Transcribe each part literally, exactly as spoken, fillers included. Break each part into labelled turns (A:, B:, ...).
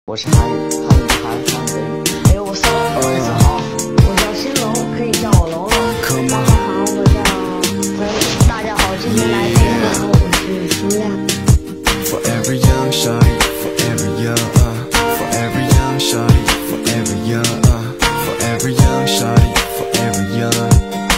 A: 我是韩语，韩语韩韩文。哎呦，我搜了，大家好，我叫新龙，可以叫我龙龙。大家好，我叫呃，大家好，今天来这个我是舒亮。
B: Forever young, shawty, forever young, uh. Forever young, shawty, forever young, uh. Forever young, shawty, forever young.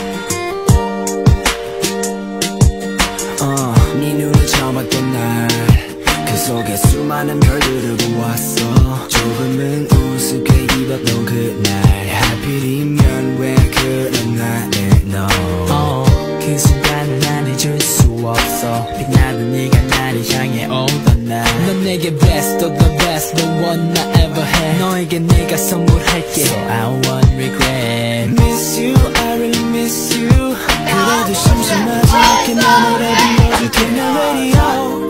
B: Uh, 네 눈을 처음 봤던 날, 그 속에 수많은 별들을 보았어. 조금은 우습게 입었던 그날, 하필이면 왜 그런 나를 너.
C: oh, 그 순간을 난 잊을 수 없어. 빛나던 네가 나를 향해 오던 날, 넌 내게 best of the best, the one I ever had. 너에게 내가 선물할게, so I won't regret.
B: Miss you, I really miss you. 그래도 심심하지 않게 내 노래 불러줄 테니 radio.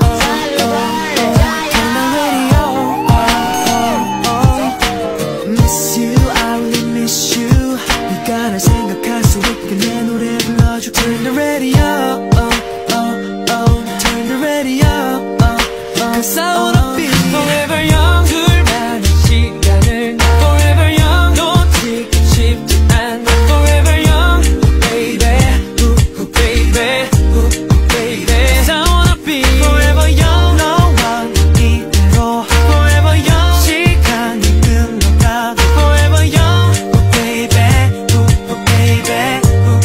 B: Turn the radio, oh, oh, oh. Turn the radio, oh, oh. Cause I wanna be forever young. 둘만의 시간을 forever young. 놓치고 싶지 않아 forever young. Baby, ooh, ooh, baby, ooh, ooh, baby. Cause I wanna be forever young. 너와 이대로 forever young. 시간이 흘러가도 forever young. Ooh, baby, ooh, ooh, baby.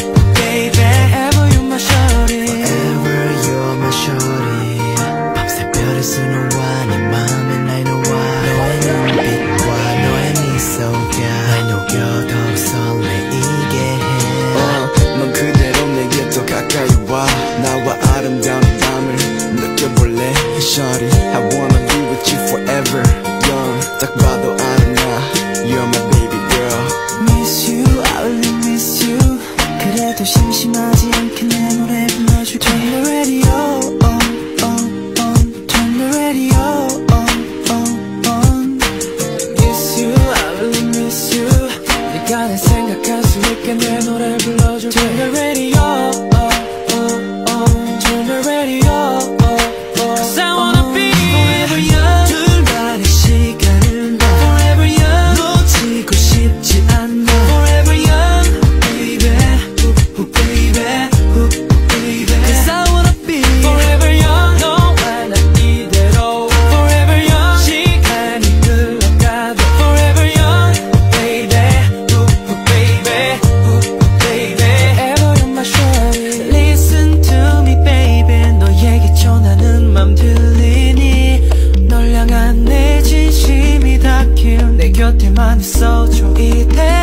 B: 수놓아 네 맘에 날 놓아 너의 눈빛과 너의 미소가 날 녹여 더욱 설레이게 해 uh, 넌 그대로 내게 더 가까이 와 나와 아름다운 밤을 느껴볼래 Shawty I wanna be with you forever Young 딱 봐도 아름다워 You're my baby girl Miss you I really miss you 그래도 심심하지 않게 내 노래 불러줄게 Turn the radio 날 생각할 수 있게 내 노래를 불러줄게 Turn the radio, oh, oh, oh. Turn the radio, oh, oh. Cause I wanna be forever young 둘만의 시간을 봐 Forever young 놓치고 싶지 않아 Forever young Baby, ooh, ooh, baby, ooh, ooh, baby Cause I wanna be forever young 너와 나 이대로 Forever young 시간이 흘러가도 Forever young Baby 내 곁에만 있어줘 이대로